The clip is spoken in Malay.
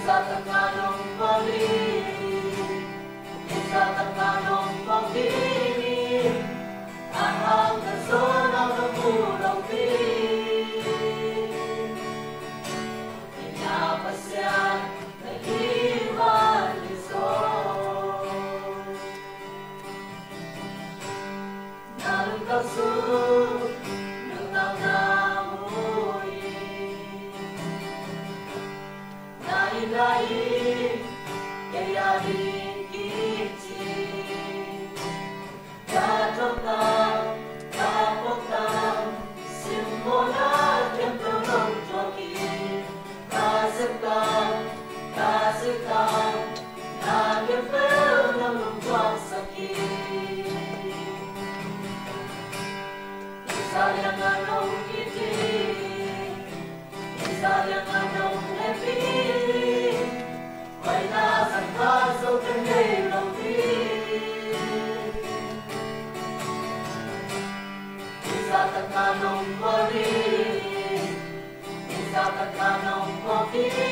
Sa tengah pagdilim, sa tengah pagdilim, ang personal ng pulang din. Pinapasyan na iwan Diyos. Nalungkasog ng nangamuhi, nahilahin kaya din kitsin. Katokang, kapokang, simbolat yang tolong jokin. Kasekang, kasekang, nagepel ng lungkot sakit. Isayang anong itin, isayang anong lepin, may nasang kaso kanilong din. Isa tatanong pagdilim, isa tatanong pagdilim,